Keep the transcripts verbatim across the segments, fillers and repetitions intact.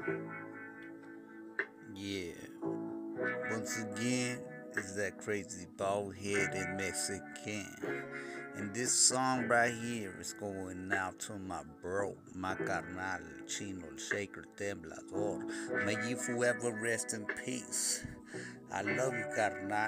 Yeah, once again, it's that crazy bald headed Mexican. And this song right here is going out to my bro, my carnal, Chino, el Shaker, Temblador. May you forever rest in peace. I love you, carnal.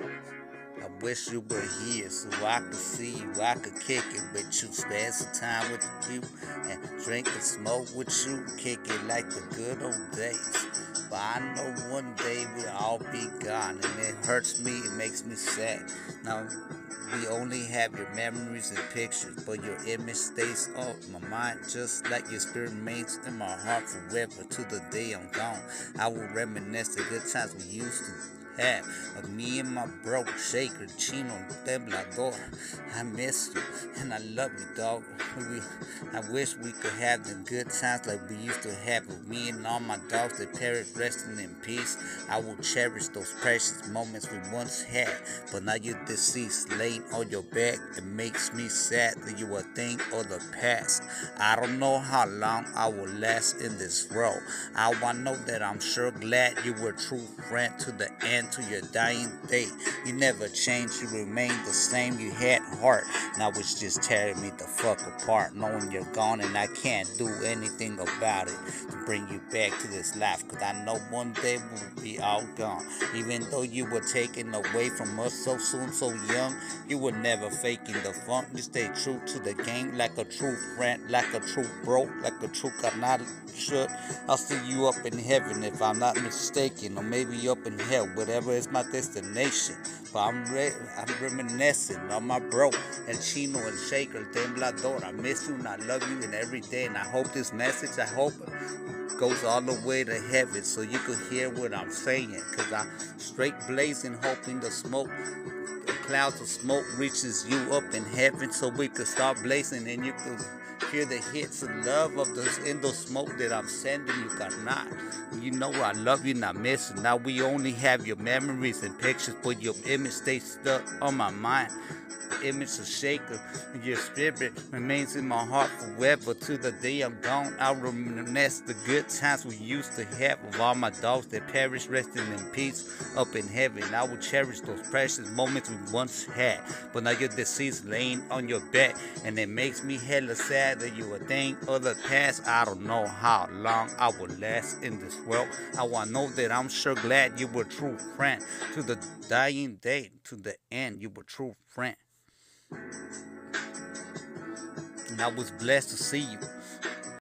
I wish you were here so I could see you, I could kick it with you, spend some time with you, and drink and smoke with you, kick it like the good old days. But I know one day we'll all be gone, and it hurts me, it makes me sad. Now, we only have your memories and pictures, but your image stays on my mind just like your spirit remains in my heart forever to the day I'm gone. I will reminisce the good times we used to have of me and my bro Shaker, Chino, Temblador. I miss you and I love you, dog. We, I wish we could have the good times like we used to have with me and all my dogs that perished resting in peace. I will cherish those precious moments we once had, but now you're deceased, laying on your back. It makes me sad that you will think of the past. I don't know how long I will last in this world. I want to know that I'm sure glad you were a true friend to the end, to your dying day. You never changed, you remained the same. You had heart. Now it's just tearing me the fuck apart, knowing you're gone and I can't do anything about it to bring you back to this life. Cause I know one day we'll be all gone. Even though you were taken away from us so soon, so young, you were never faking the funk. You stayed true to the game like a true friend, like a true bro, like a true carnal should. I'll see you up in heaven if I'm not mistaken, or maybe up in hell, whatever is my destination. But I'm re- I'm reminiscing on my bro, El Chino, El Shaker, El Temblador. I miss you and I love you and every day. And I hope this message, I hope goes all the way to heaven so you could hear what I'm saying. Cause I'm straight blazing, hoping the smoke, the clouds of smoke reaches you up in heaven so we could start blazing and you could hear the hits of love of those in the smoke that I'm sending you, carnal. You know I love you and I miss you. Now we only have your memories and pictures, but your image stays stuck on my mind. The image of Shaker, your spirit remains in my heart forever. To the day I'm gone, I'll reminisce the good times we used to have with all my dogs that perished, resting in peace up in heaven. I will cherish those precious moments we once had, but now you're deceased, laying on your back, and it makes me hella sad that you would think of the past. I don't know how long I will last in this world. I want to know that I'm sure glad you were a true friend to the dying day, to the end. You were a true friend. And I was blessed to see you.